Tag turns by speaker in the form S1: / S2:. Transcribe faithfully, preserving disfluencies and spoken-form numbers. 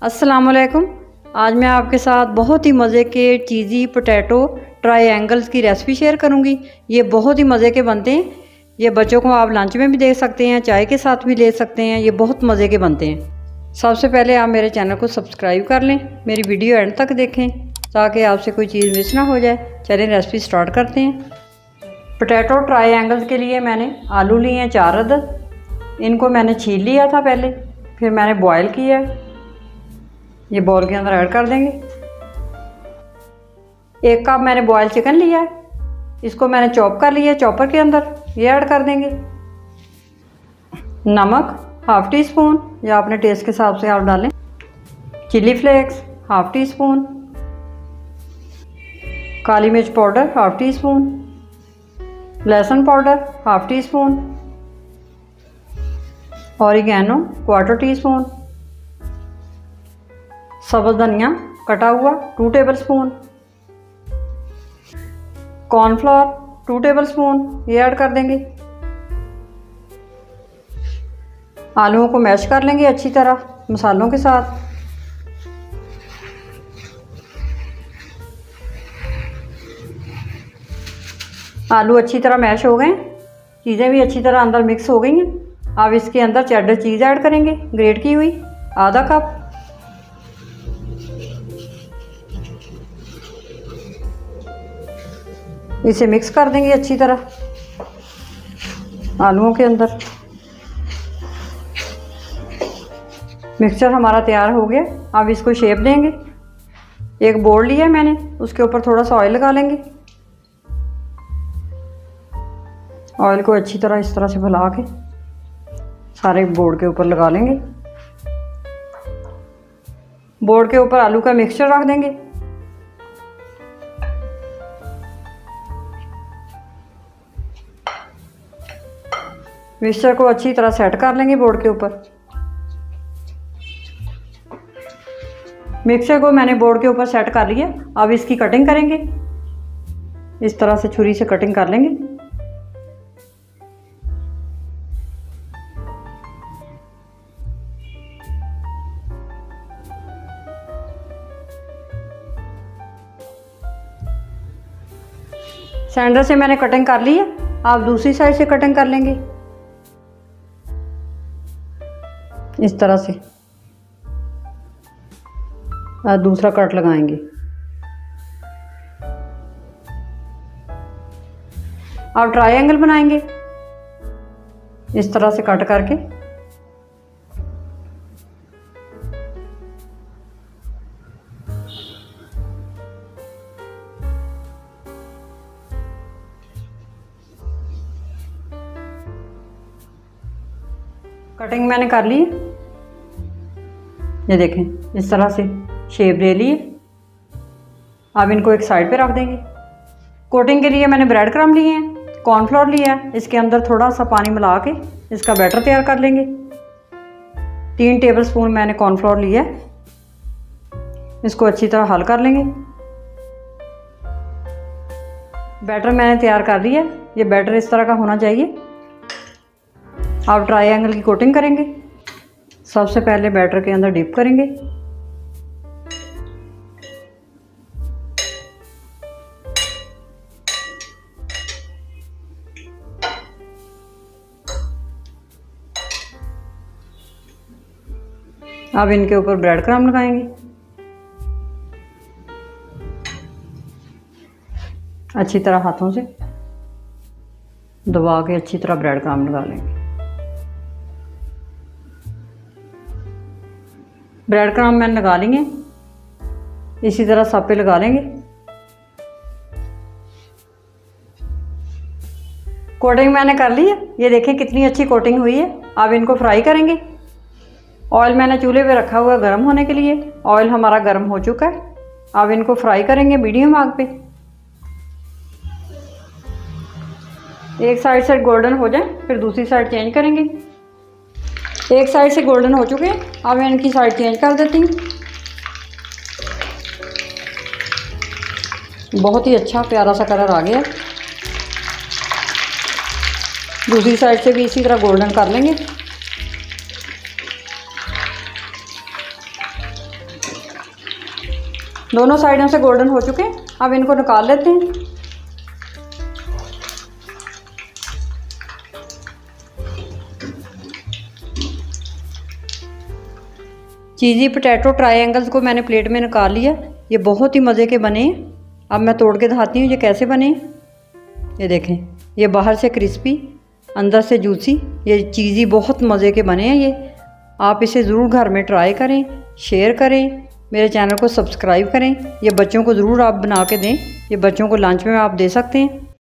S1: अस्सलाम वालेकुम। आज मैं आपके साथ बहुत ही मज़े के चीज़ी पोटैटो ट्रायंगल्स की रेसिपी शेयर करूंगी। ये बहुत ही मज़े के बनते हैं। ये बच्चों को आप लंच में भी दे सकते हैं, चाय के साथ भी ले सकते हैं। ये बहुत मज़े के बनते हैं। सबसे पहले आप मेरे चैनल को सब्सक्राइब कर लें, मेरी वीडियो एंड तक देखें ताकि आपसे कोई चीज़ मिस ना हो जाए। चलिए रेसिपी स्टार्ट करते हैं। पोटैटो ट्रायंगल्स के लिए मैंने आलू लिए हैं चार अदद। इनको मैंने छील लिया था पहले, फिर मैंने बॉयल किया। ये बॉल के अंदर ऐड कर देंगे। एक कप मैंने बॉयल चिकन लिया है, इसको मैंने चॉप कर लिया है चॉपर के अंदर। ये ऐड कर देंगे। नमक हाफ़ टी स्पून या अपने टेस्ट के हिसाब से आप डालें। Chilli flakes half teaspoon. काली मिर्च पाउडर हाफ़ टी स्पून। लहसुन powder half teaspoon. Oregano quarter teaspoon. सब्ज़ धनिया कटा हुआ two tablespoon. Cornflour two tablespoon ये ऐड कर देंगे। आलूओं को मैश कर लेंगे अच्छी तरह मसालों के साथ। आलू अच्छी तरह मैश हो गए, चीज़ें भी अच्छी तरह अंदर मिक्स हो गई हैं। अब इसके अंदर चेडर चीज़ ऐड करेंगे, ग्रेट की हुई आधा कप। इसे मिक्स कर देंगे अच्छी तरह आलूओं के अंदर। मिक्सचर हमारा तैयार हो गया। अब इसको शेप देंगे। एक बोर्ड लिया मैंने, उसके ऊपर थोड़ा सा ऑयल लगा लेंगे। ऑयल को अच्छी तरह इस तरह से फैला के सारे बोर्ड के ऊपर लगा लेंगे। बोर्ड के ऊपर आलू का मिक्सचर रख देंगे। मिक्सचर को अच्छी तरह सेट कर लेंगे बोर्ड के ऊपर। मिक्सचर को मैंने बोर्ड के ऊपर सेट कर लिया। अब इसकी कटिंग करेंगे। इस तरह से छुरी से कटिंग कर लेंगे। सेंटर से मैंने कटिंग कर ली है। आप दूसरी साइड से कटिंग कर लेंगे इस तरह से। और दूसरा कट लगाएंगे। अब ट्रायंगल बनाएंगे इस तरह से कट करके। कटिंग मैंने कर ली। ये देखें इस तरह से शेप दे ली। अब इनको एक साइड पे रख देंगे। कोटिंग के लिए मैंने ब्रेड क्रम्ब लिए हैं, कॉर्नफ्लोर लिया है। इसके अंदर थोड़ा सा पानी मिला के इसका बैटर तैयार कर लेंगे। तीन टेबल स्पून मैंने कॉर्नफ्लोर लिया है। इसको अच्छी तरह हल कर लेंगे। बैटर मैंने तैयार कर लिया। ये बैटर इस तरह का होना चाहिए। अब ट्रायंगल की कोटिंग करेंगे। सबसे पहले बैटर के अंदर डिप करेंगे। अब इनके ऊपर ब्रेड क्रम्ब लगाएंगे। अच्छी तरह हाथों से दबा के अच्छी तरह ब्रेड क्रम्ब लगा लेंगे। ब्रेड क्रम्ब मैंने लगा लेंगे। इसी तरह सब पे लगा लेंगे। कोटिंग मैंने कर ली है। ये देखें कितनी अच्छी कोटिंग हुई है। अब इनको फ्राई करेंगे। ऑयल मैंने चूल्हे पे रखा हुआ है गर्म होने के लिए। ऑयल हमारा गर्म हो चुका है। अब इनको फ्राई करेंगे मीडियम आग पे। एक साइड से गोल्डन हो जाए फिर दूसरी साइड चेंज करेंगे। एक साइड से गोल्डन हो चुके हैं। अब मैं इनकी साइड चेंज कर देती हूँ। बहुत ही अच्छा प्यारा सा कलर आ गया। दूसरी साइड से भी इसी तरह गोल्डन कर लेंगे। दोनों साइडों से गोल्डन हो चुके हैं, अब इनको निकाल लेते हैं। चीज़ी पोटैटो ट्रायंगल्स को मैंने प्लेट में निकाल लिया। ये बहुत ही मज़े के बने। अब मैं तोड़ के दिखाती हूँ ये कैसे बने। ये देखें, ये बाहर से क्रिस्पी, अंदर से जूसी, ये चीज़ी बहुत मज़े के बने हैं। ये आप इसे ज़रूर घर में ट्राई करें, शेयर करें, मेरे चैनल को सब्सक्राइब करें। ये बच्चों को ज़रूर आप बना के दें, ये बच्चों को लंच में आप दे सकते हैं।